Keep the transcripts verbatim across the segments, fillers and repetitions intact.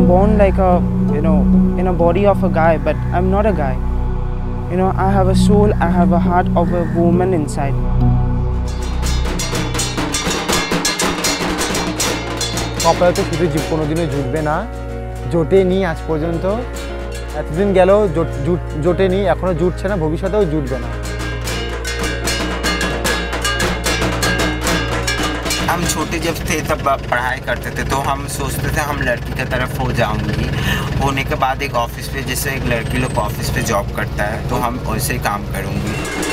born like a, you know, in a body of a guy, but I'm not a guy. You know, I have a soul, I have a heart of a woman inside. কপালে তো শুধু জীব কোনোদিনও জুটবে না, জোটেনি আজ পর্যন্ত, এতদিন গেলেও জোটেনি, এখনো জুটছে না, ভবিষ্যতেও জুটবে না। हम छोटे जब थे तब पढ़ाई करते थे तो हम सोचते थे हम लड़की की तरफ हो जाऊंगी, होने के बाद एक ऑफिस पे जैसे एक लड़की लोग ऑफिस पे जॉब करता है तो हम वैसे ही काम करूंगी।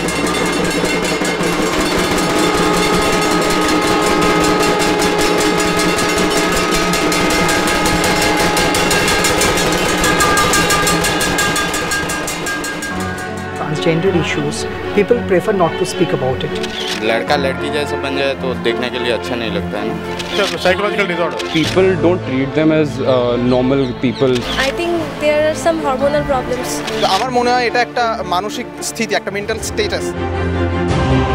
Transgender issues, people prefer not to speak about it. लड़का लड़की जैसा बन जाए तो देखने के लिए अच्छा नहीं लगता है ना। Psychological disorder. People don't treat them as uh, normal people. I think there are some hormonal problems. আমার মনে হয় এটা একটা মানসিক স্থিতি, একটা মেন্টাল স্ট্যাটাস।